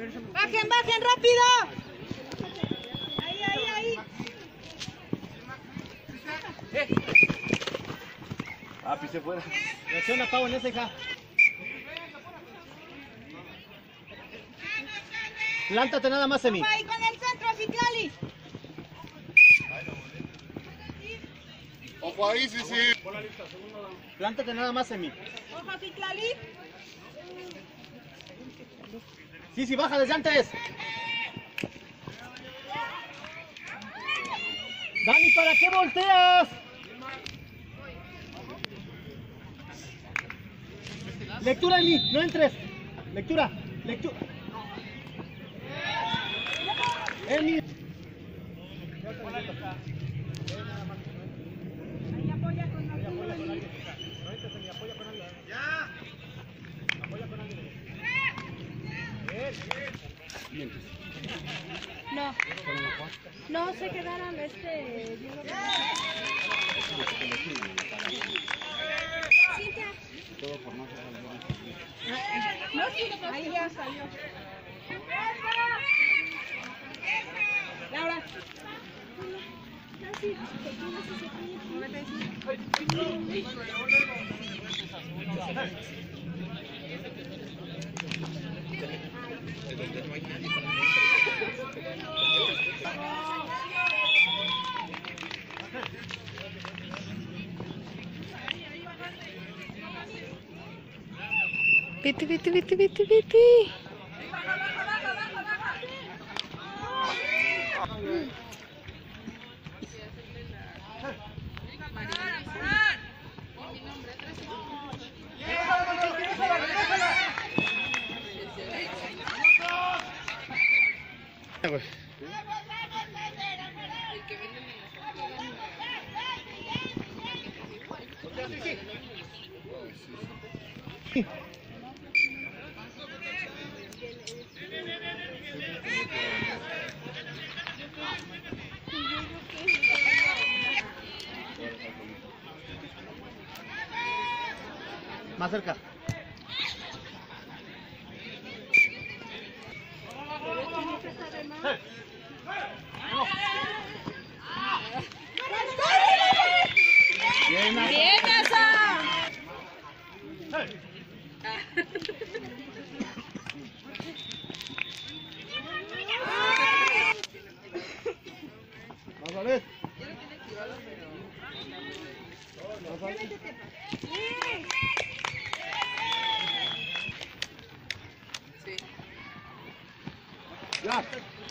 Bajen, bajen, rápido. Ahí. Ah, pisé fuera. Reacciona, Pau, en esa, hija. Plántate nada más, Emi. Ahí con el centro, Citlali. Ojo ahí, sí. Plántate nada más, Emi. Ojo, Citlali. Sí, baja desde antes. Dani, ¿para qué volteas? Lectura, Emi, no entres. Lectura. Emi. Ahí apoya con alguien. No se quedaron Cintia. Ahí ya salió. Laura. Vete. Más cerca. Bien, eso. Vamos a ver. Ya.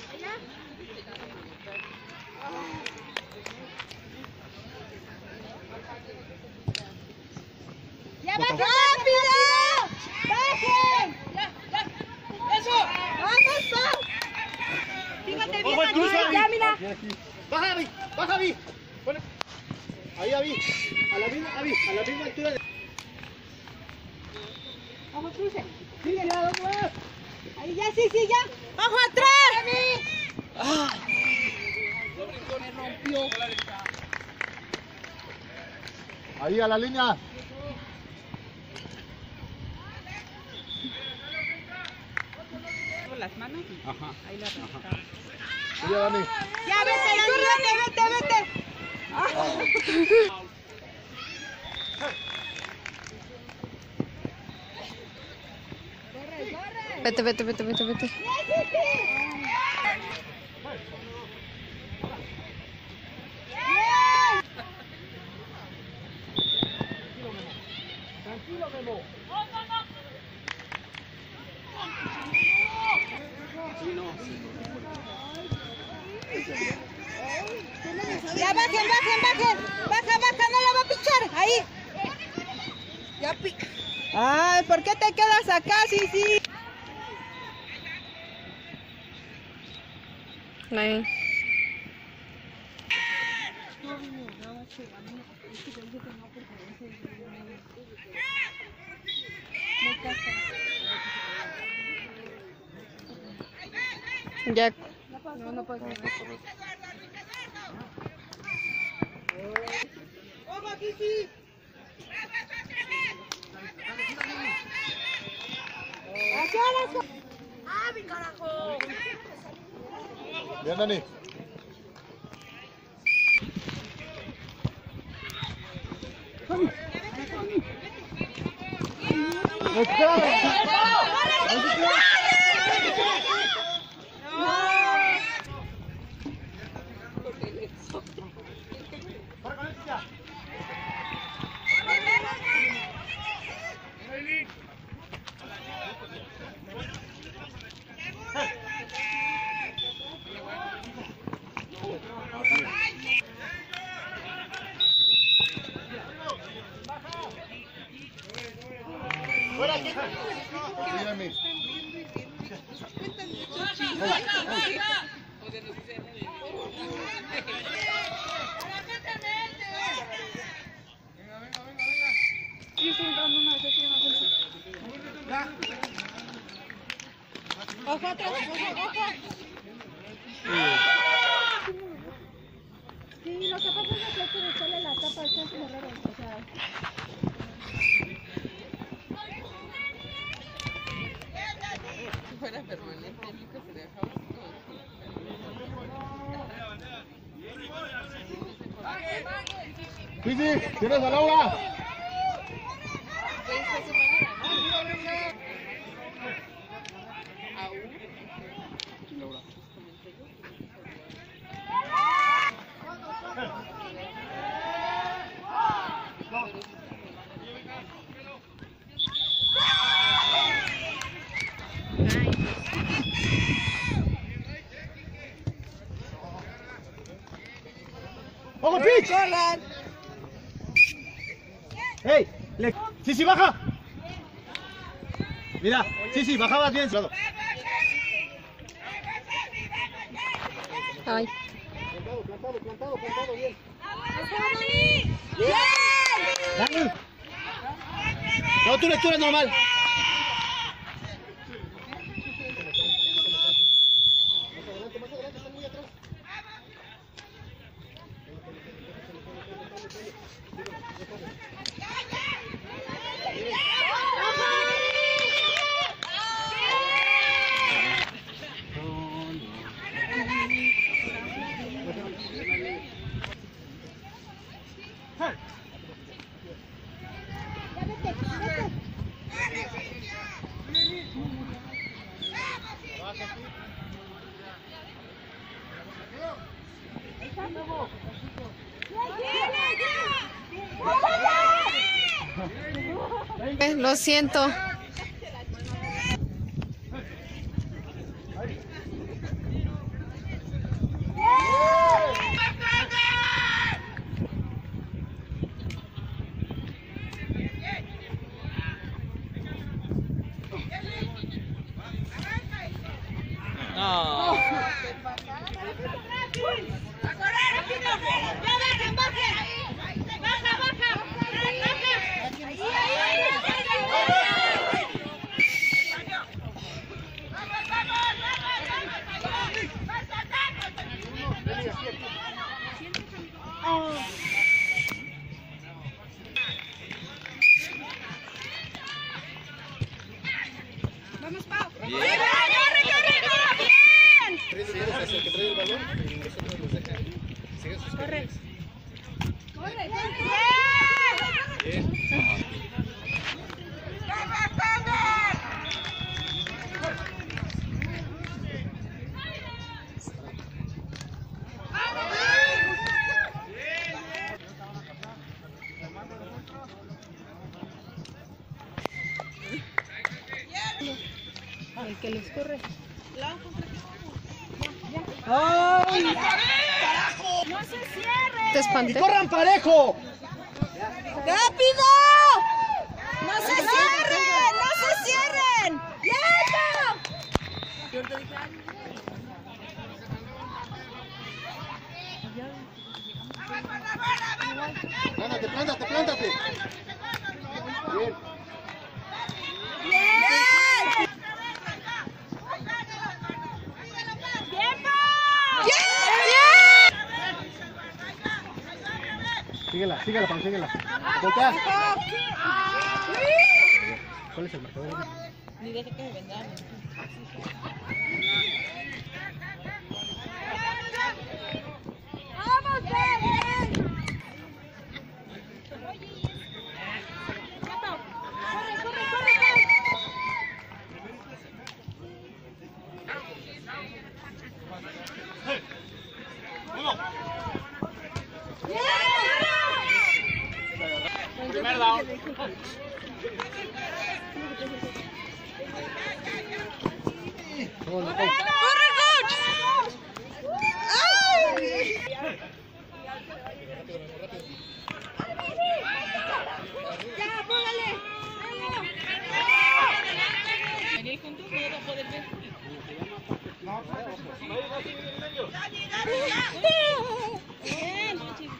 ¡Ya bajen! ¡Rápido! ¡Bajen! ¡Ya! ¡Eso! ¡Vamos, Pau! Fíjate bien aquí, ya mira. Baja, Avi. Ahí, Avi. A la misma altura. Vamos, cruce. Síguele, vamos. Ahí ya, sí, ya. ¡Ojo atrás! Me rompió. Ahí, a la línea. Las manos. Ajá. Ahí la arrastramos. Ya, Dani. Ya, vete. Vete. Tranquilo, Memo. Ya bajen. Baja, no la va a pichar. Ahí. Ya Ay, ¿por qué te quedas acá, sí? Ahí. Ya. No puedo. ¡Ojo aquí, sí! ¡Acción! Bien, Dani. Dígame. Ojo atrás, ojo. Sí, lo que pasa es que hay que echarle la tapa al centro Herrero, o sea... Si fuera permanente, nunca se dejaba Sí, sí, tienes a Laura. ¡Vamos, pitch! ¡Ey! ¡Sí, sí, baja! Mira, sí, bajabas bien. Ay. Plantado, bien. ¡Bien! Dani. No, tu lectura es normal. Más adelante, están muy atrás. Lo siento. Vamos, Pau. Bien. Corre. Corre. Bien. El que les corre. ¡Ay! ¡No se cierren! Te espanté. ¡Corran parejo! ¡Rápido! ¡No se cierren! ¡No se cierren! Plántate. Bien. Síguela, Pau, síguela. Voltea. ¿Cuál es el marcador? Ni deje que se vendrán. ¡Vamos, bien! Primer down. ¡Corre, coach! ¡Ay! ¡Ya, póngale! Venir juntos, no va a poder ver. ¡Bien!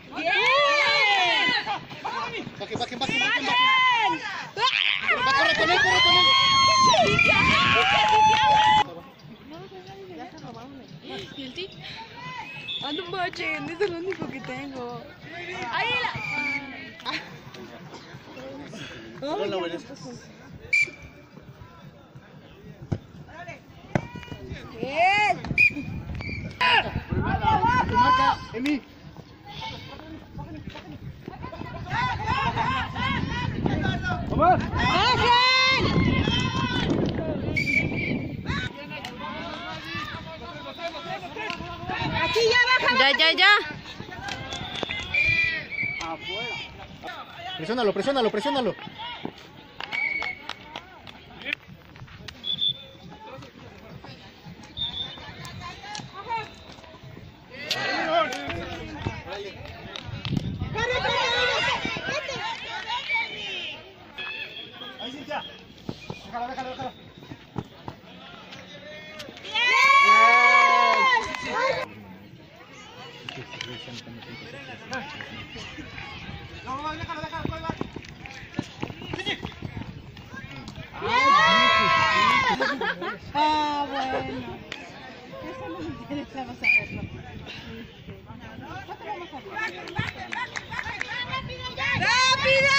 Bajen. Corre con él. ¿Y el tic? Ando un bache, es el único que tengo. ¡Ahí la! No la obedezcas. ¡Bien! Tu marca, Emi. ¡Vamos! ¡Bajen! Aquí ya baja. Ya. Presiónalo. Ahí, Cintia. Déjala. No, déjalo, puede va. Ah, bueno. Eso no me interesaba saberlo. ¡Rápido!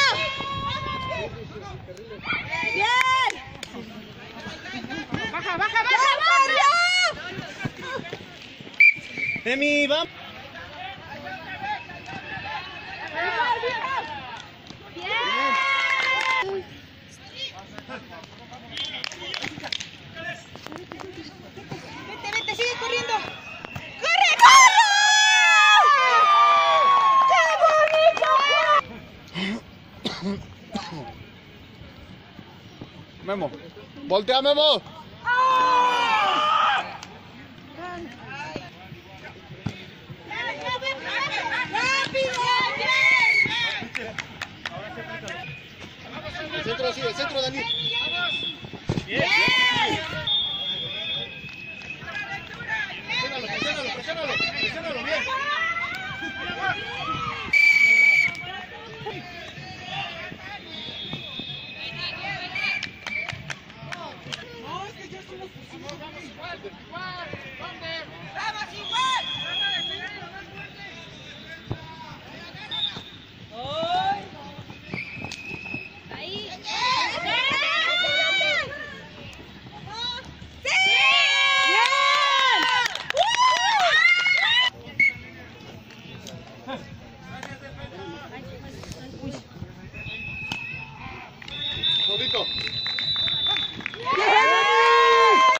¡Bien! ¡Baja! Emi, vamos. Vete, sigue corriendo. ¡Corre! ¡Qué bonito! Memo. Voltea, Memo. El centro, Dani. ¡Bien! Presiónalo bien.